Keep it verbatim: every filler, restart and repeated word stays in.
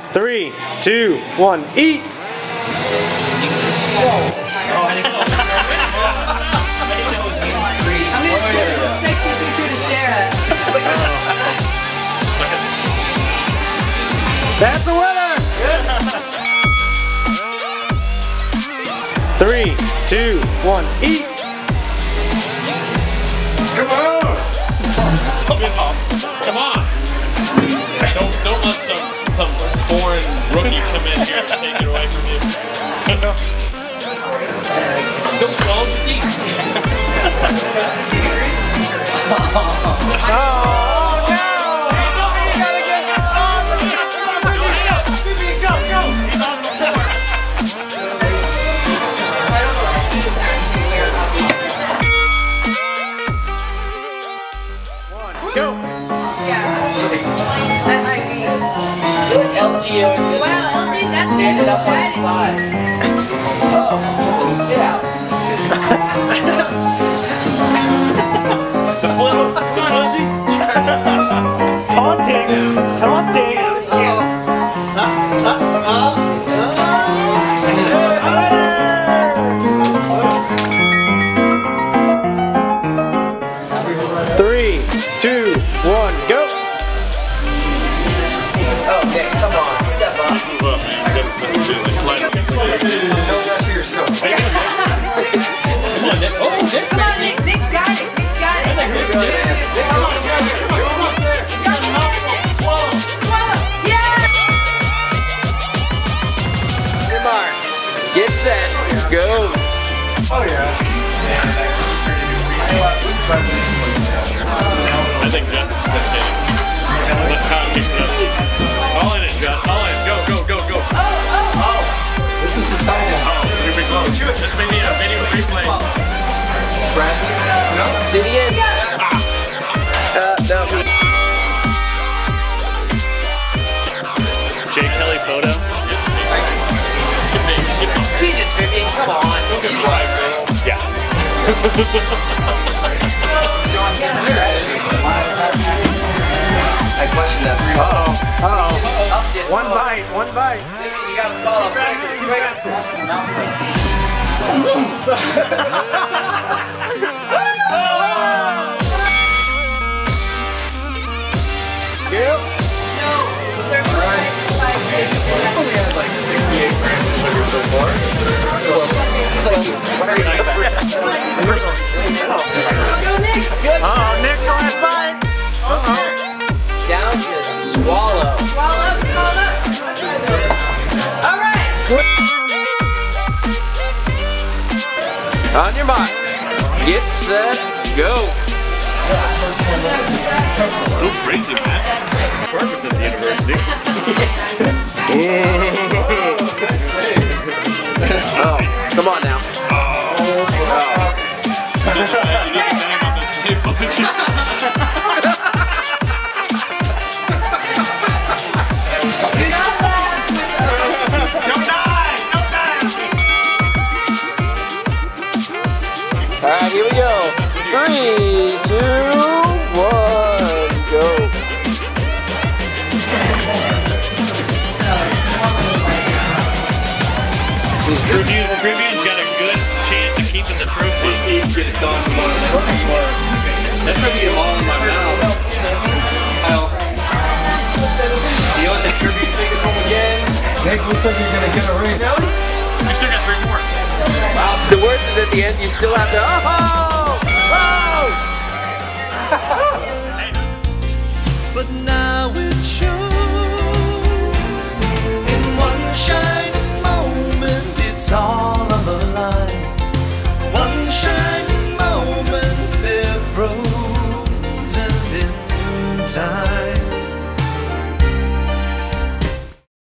Three, two, one, eat! I'm gonna send a sexy picture to Sarah. That's a winner! Three, two, one, eat! Come on! Come on! Come on! Don't, don't let some, some foreign rookie come in here and take it away from you. Don't swallow the deep. Oh no! Go! Yeah. That might be. L G O is Wow, L G, that's stand it up on its exciting. side. Oh, the spit out. The flip! Taunting! Taunting! Three, two, one, go! Oh, Nick, come on, step up. Look, that's really slightly. Come on, Nick. Oh, Nick. Come on, Nick. Nick's got it. Nick's got it. Come on, Swallow. Swallow. Yeah! Your mark. Get set. Go. Oh, yeah. I think Judd's kidding. Let's not kick it up. All in it, Judd. All in. Go, go, go, go. Oh, oh, oh. This is the time. Oh, here we go. This may need a video replay. See the end. Uh, no. Jay Kelly photo. Jesus, Vivian, come on. Look at five, bro. Yeah. I question that. Uh-oh. Uh-oh. Up, get One slow. bite. One bite. Vivian, you gotta stall up. Yep. We had like sixty-eight grams of sugar so far. Go, Nick. Uh-oh, Nick's last bite. Uh-oh. Down to the swallow. Swallow, swallow. All right. On your mark. Get set. Go. Go crazy, man. Purpose at the university. Oh, come on now. Oh. You need to bang on the table. Alright, here we go. Three, two, one, go. Tribune, Tribune's got a good chance of keeping the trophy. Get it done tomorrow. That's gonna be all in my mouth. Kyle. Do you want the Tribune take us home again? Nick looks like you're gonna get a ring. We still got three more. The words is at the end, you still have to, oh! Oh! But now it shows.